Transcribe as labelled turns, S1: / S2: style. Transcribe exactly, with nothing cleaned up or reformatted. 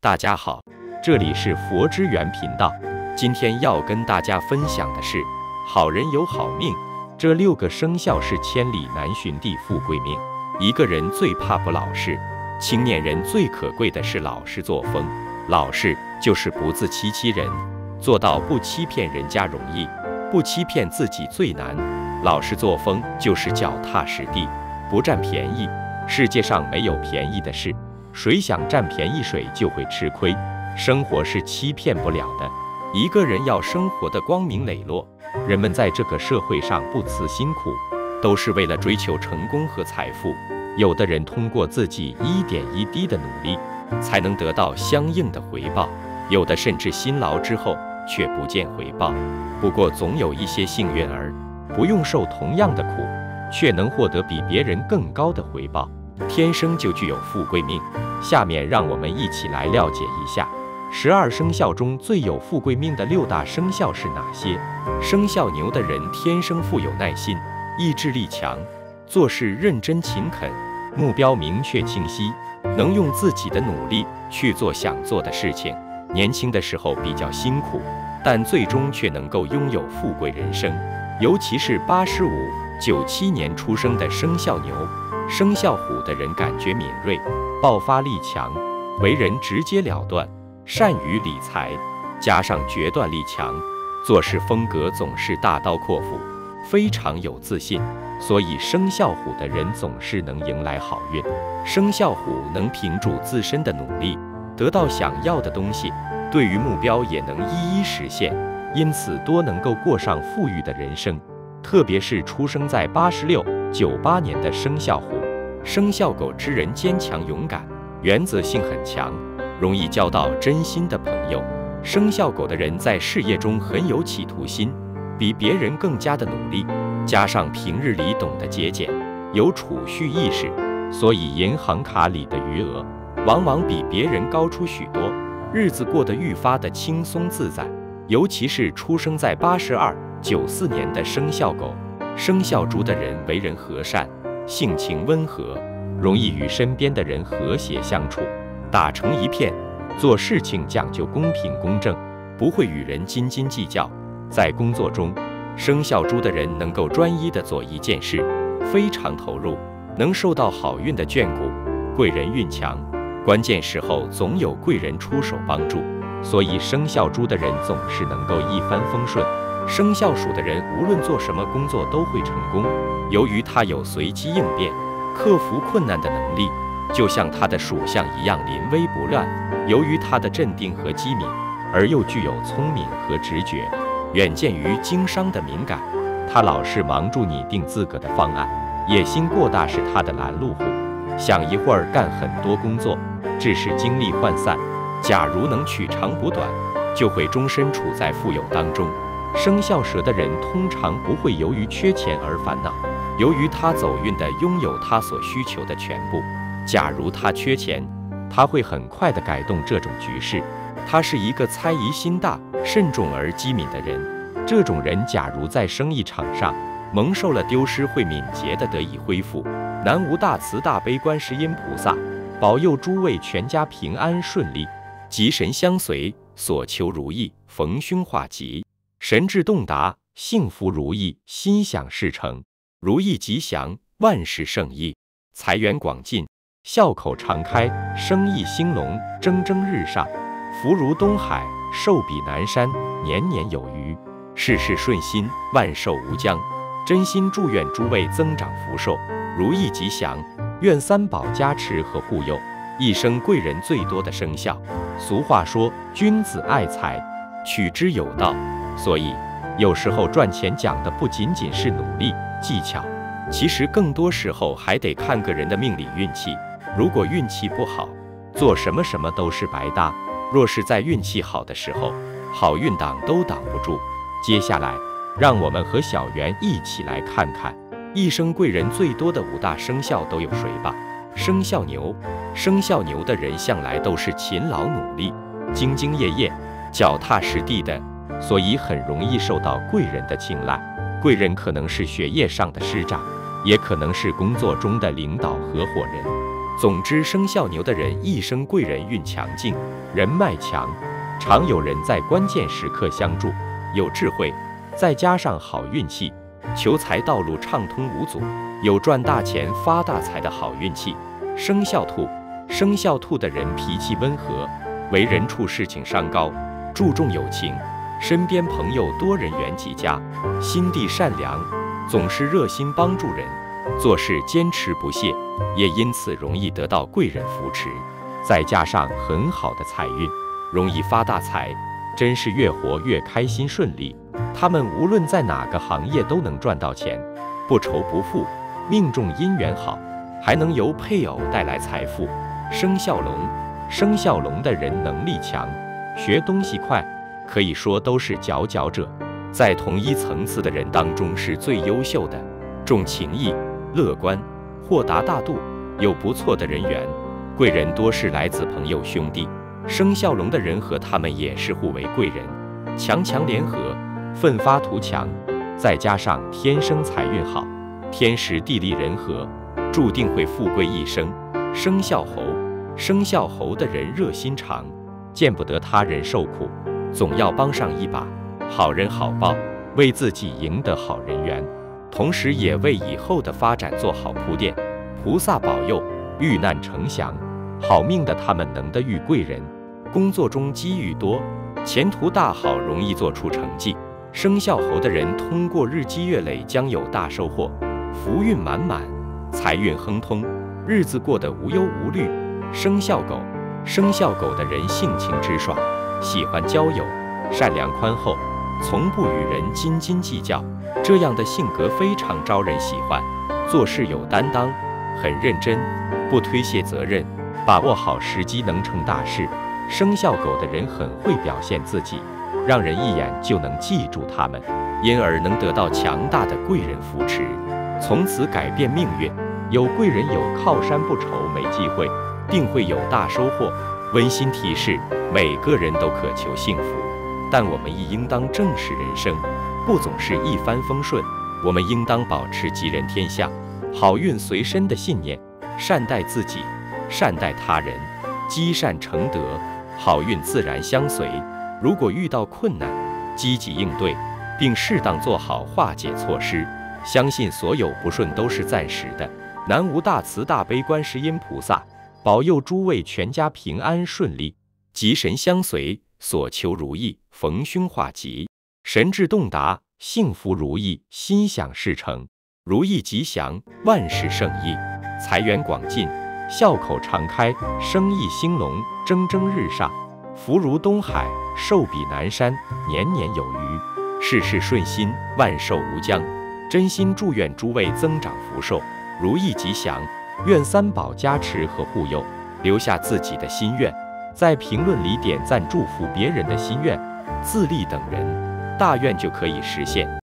S1: 大家好，这里是佛之源频道。今天要跟大家分享的是，好人有好命。这六个生肖是千里难寻的富贵命。一个人最怕不老实，青年人最可贵的是老实作风。老实就是不自欺欺人，做到不欺骗人家容易，不欺骗自己最难。老实作风就是脚踏实地，不占便宜。世界上没有便宜的事，谁想占便宜谁就会吃亏。生活是欺骗不了的。一个人要生活得光明磊落，人们在这个社会上不辞辛苦，都是为了追求成功和财富。有的人通过自己一点一滴的努力，才能得到相应的回报，有的甚至辛劳之后却不见回报。不过总有一些幸运儿，不用受同样的苦，却能获得比别人更高的回报，天生就具有富贵命。下面让我们一起来了解一下十二生肖中最有富贵命的六大生肖是哪些。生肖牛的人天生富有耐心，意志力强，做事认真勤恳，目标明确清晰，能用自己的努力去做想做的事情。年轻的时候比较辛苦，但最终却能够拥有富贵人生。尤其是八十五、九七年出生的生肖牛、生肖虎的人，感觉敏锐，爆发力强，为人直截了断，善于理财，加上决断力强，做事风格总是大刀阔斧，非常有自信，所以生肖虎的人总是能迎来好运。生肖虎能凭住自身的努力得到想要的东西，对于目标也能一一实现，因此多能够过上富裕的人生。特别是出生在八十六、九八年的生肖虎、生肖狗之人坚强勇敢，原则性很强，容易交到真心的朋友。生肖狗的人在事业中很有企图心，比别人更加的努力，加上平日里懂得节俭，有储蓄意识，所以银行卡里的余额往往比别人高出许多，日子过得愈发的轻松自在。尤其是出生在八十二、九四年的生肖狗、生肖猪的人，为人和善，性情温和，容易与身边的人和谐相处，打成一片，做事情讲究公平公正，不会与人斤斤计较。在工作中，生肖猪的人能够专一地做一件事，非常投入，能受到好运的眷顾，贵人运强，关键时候总有贵人出手帮助，所以生肖猪的人总是能够一帆风顺。生肖鼠的人无论做什么工作都会成功，由于他有随机应变、克服困难的能力，就像他的属相一样临危不乱。由于他的镇定和机敏，而又具有聪明和直觉，远见于经商的敏感，他老是忙住拟定自个的方案，野心过大是他的拦路虎，想一会儿干很多工作，致使精力涣散。假如能取长补短，就会终身处在富有当中。生肖蛇的人通常不会由于缺钱而烦恼，由于他走运的拥有他所需求的全部。假如他缺钱，他会很快地改动这种局势。他是一个猜疑心大、慎重而机敏的人。这种人假如在生意场上蒙受了丢失，会敏捷地得以恢复。南无大慈大悲观世音菩萨，保佑诸位全家平安顺利，吉神相随，所求如意，逢凶化吉，神志洞达，幸福如意，心想事成，如意吉祥，万事胜意，财源广进，笑口常开，生意兴隆，蒸蒸日上，福如东海，寿比南山，年年有余，事事顺心，万寿无疆。真心祝愿诸位增长福寿，如意吉祥，愿三宝加持和护佑，一生贵人最多的生肖。俗话说，君子爱财，取之有道。所以有时候赚钱讲的不仅仅是努力技巧，其实更多时候还得看个人的命理运气。如果运气不好，做什么什么都是白搭。若是在运气好的时候，好运挡都挡不住。接下来让我们和小圆一起来看看一生贵人最多的五大生肖都有谁吧。生肖牛，生肖牛的人向来都是勤劳努力、兢兢业业、脚踏实地的，所以很容易受到贵人的青睐。贵人可能是学业上的师长，也可能是工作中的领导合伙人。 总之，生肖牛的人一生贵人运强劲，人脉强，常有人在关键时刻相助，有智慧，再加上好运气，求财道路畅通无阻，有赚大钱发大财的好运气。生肖兔，生肖兔的人脾气温和，为人处事情商高，注重友情，身边朋友多，人缘极佳，心地善良，总是热心帮助人，做事坚持不懈，也因此容易得到贵人扶持。再加上很好的财运，容易发大财，真是越活越开心顺利。他们无论在哪个行业都能赚到钱，不愁不富，命中姻缘好，还能由配偶带来财富。生肖龙，生肖龙的人能力强，学东西快，可以说都是佼佼者，在同一层次的人当中是最优秀的，重情义，乐观，豁达大度，有不错的人缘，贵人多是来自朋友兄弟。生肖龙的人和他们也是互为贵人，强强联合，奋发图强，再加上天生财运好，天时地利人和，注定会富贵一生。生肖猴，生肖猴的人热心肠，见不得他人受苦，总要帮上一把，好人好报，为自己赢得好人缘，同时也为以后的发展做好铺垫。菩萨保佑，遇难成祥，好命的他们能得遇贵人，工作中机遇多，前途大好，容易做出成绩。生肖猴的人通过日积月累将有大收获，福运满满，财运亨通，日子过得无忧无虑。生肖狗，生肖狗的人性情直爽，喜欢交友，善良宽厚，从不与人斤斤计较，这样的性格非常招人喜欢。做事有担当，很认真，不推卸责任，把握好时机能成大事。生肖狗的人很会表现自己，让人一眼就能记住他们，因而能得到强大的贵人扶持，从此改变命运。有贵人有靠山不愁没机会，定会有大收获。温馨提示：每个人都渴求幸福，但我们亦应当正视人生，不总是一帆风顺。我们应当保持吉人天相，好运随身的信念，善待自己，善待他人，积善成德，好运自然相随。如果遇到困难，积极应对，并适当做好化解措施，相信所有不顺都是暂时的。南无大慈大悲观世音菩萨，保佑诸位全家平安顺利，吉神相随，所求如意，逢凶化吉，神志洞达，幸福如意，心想事成，如意吉祥，万事胜意，财源广进，笑口常开，生意兴隆，蒸蒸日上，福如东海，寿比南山，年年有余，事事顺心，万寿无疆。真心祝愿诸位增长福寿，如意吉祥，愿三宝加持和护佑。留下自己的心愿，在评论里点赞祝福别人的心愿，自立等人，大愿就可以实现。